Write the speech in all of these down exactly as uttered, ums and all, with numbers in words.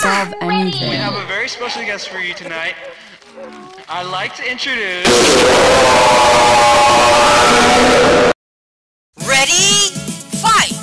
solve anything. We have a very special guest for you tonight. I'd like to introduce... Ready? Fight!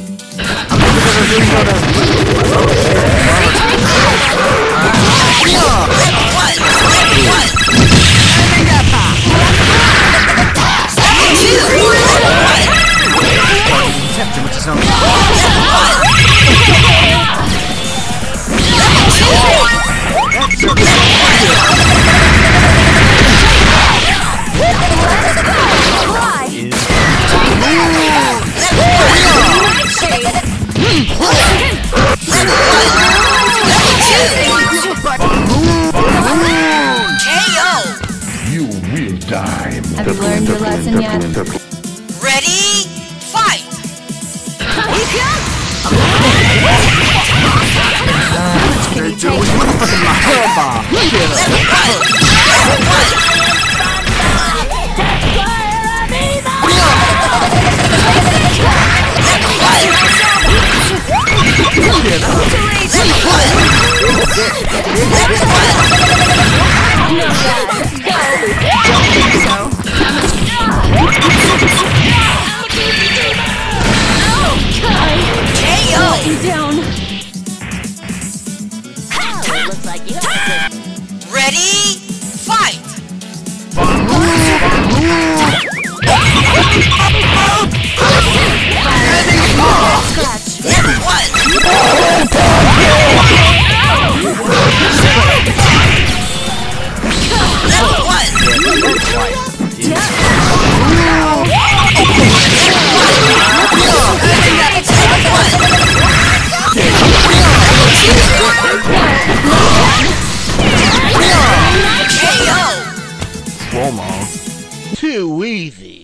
Have you learned your lesson yet? Ready? Fight! Can you take Ready? Fight! Too easy.